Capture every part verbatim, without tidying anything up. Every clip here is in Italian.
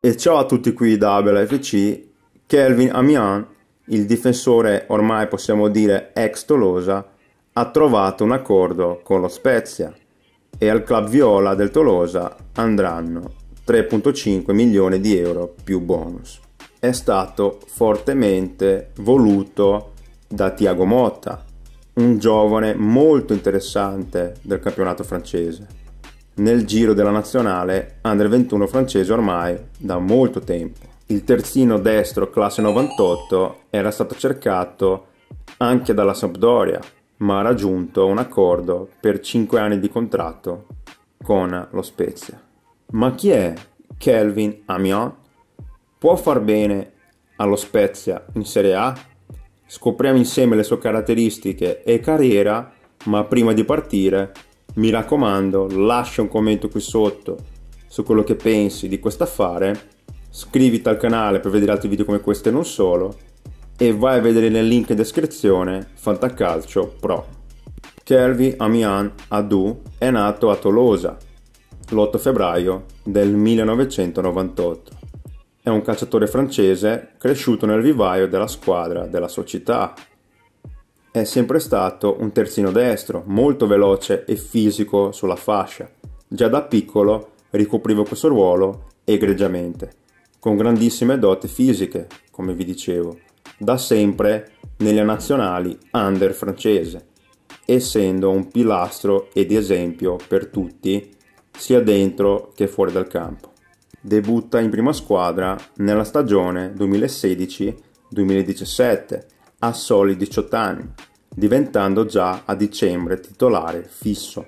E ciao a tutti qui da Abel F C. Kelvin Amian, il difensore ormai possiamo dire ex Tolosa, ha trovato un accordo con lo Spezia e al club viola del Tolosa andranno tre virgola cinque milioni di euro più bonus. È stato fortemente voluto da Thiago Motta, un giovane molto interessante del campionato francese, nel giro della nazionale under ventuno francese ormai da molto tempo. Il terzino destro classe novantotto era stato cercato anche dalla Sampdoria, ma ha raggiunto un accordo per cinque anni di contratto con lo Spezia. Ma chi è Kelvin Amian? Può far bene allo Spezia in Serie A? Scopriamo insieme le sue caratteristiche e carriera, ma prima di partire mi raccomando, lascia un commento qui sotto su quello che pensi di questo affare, iscriviti al canale per vedere altri video come questo e non solo, e vai a vedere nel link in descrizione Fantacalcio Pro. Kelvin Amian Adou è nato a Tolosa l'otto febbraio del millenovecentonovantotto. È un calciatore francese cresciuto nel vivaio della squadra della sua città. È sempre stato un terzino destro, molto veloce e fisico sulla fascia. Già da piccolo ricopriva questo ruolo egregiamente, con grandissime doti fisiche, come vi dicevo, da sempre nelle nazionali under francese, essendo un pilastro e di esempio per tutti, sia dentro che fuori dal campo. Debutta in prima squadra nella stagione duemilasedici duemiladiciassette, a soli diciotto anni, diventando già a dicembre titolare fisso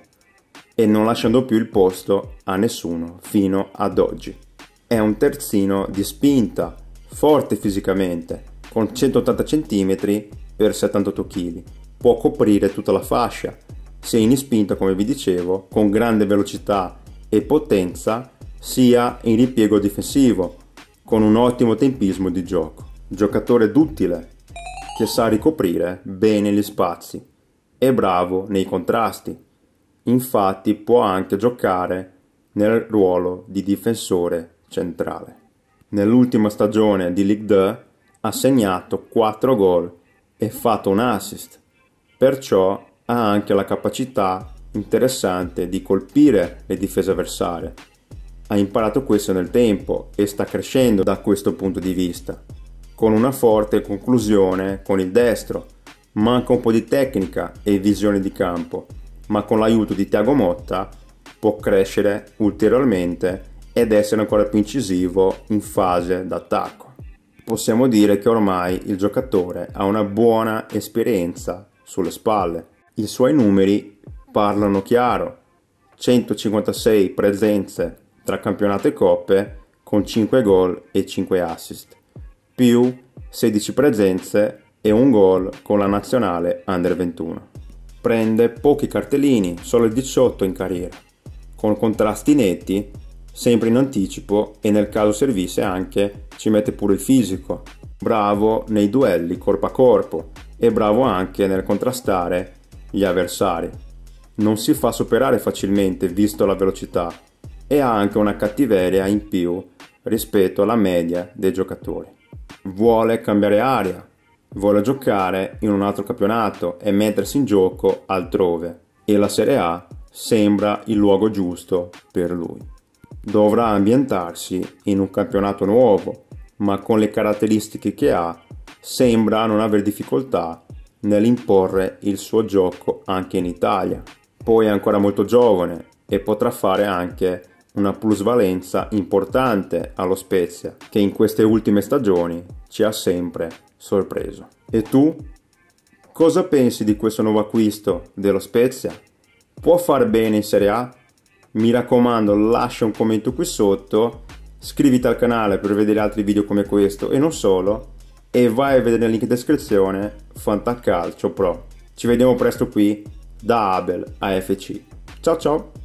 e non lasciando più il posto a nessuno fino ad oggi. È un terzino di spinta, forte fisicamente, con centottanta centimetri per settantotto chili, può coprire tutta la fascia, sia in spinta come vi dicevo, con grande velocità e potenza, sia in ripiego difensivo, con un ottimo tempismo di gioco. Giocatore duttile, che sa ricoprire bene gli spazi, è bravo nei contrasti, infatti può anche giocare nel ruolo di difensore centrale. Nell'ultima stagione di Ligue due ha segnato quattro gol e fatto un assist, perciò ha anche la capacità interessante di colpire le difese avversarie. Ha imparato questo nel tempo e sta crescendo da questo punto di vista, con una forte conclusione con il destro. Manca un po' di tecnica e visione di campo, ma con l'aiuto di Thiago Motta può crescere ulteriormente ed essere ancora più incisivo in fase d'attacco. Possiamo dire che ormai il giocatore ha una buona esperienza sulle spalle. I suoi numeri parlano chiaro: centocinquantasei presenze tra campionato e coppe con cinque gol e cinque assist, più sedici presenze e un gol con la nazionale under ventuno. Prende pochi cartellini, solo il diciotto in carriera, con contrasti netti, sempre in anticipo e nel caso servisse anche ci mette pure il fisico. Bravo nei duelli corpo a corpo e bravo anche nel contrastare gli avversari. Non si fa superare facilmente visto la velocità e ha anche una cattiveria in più rispetto alla media dei giocatori. Vuole cambiare aria, vuole giocare in un altro campionato e mettersi in gioco altrove, e la Serie A sembra il luogo giusto per lui. Dovrà ambientarsi in un campionato nuovo, ma con le caratteristiche che ha sembra non avere difficoltà nell'imporre il suo gioco anche in Italia. Poi è ancora molto giovane e potrà fare anche una plusvalenza importante allo Spezia, che in queste ultime stagioni ci ha sempre sorpreso. E tu? Cosa pensi di questo nuovo acquisto dello Spezia? Può far bene in Serie A? Mi raccomando, lascia un commento qui sotto, iscriviti al canale per vedere altri video come questo e non solo, e vai a vedere nel link in descrizione Fantacalcio Pro. Ci vediamo presto qui da Abel A F C. Ciao ciao!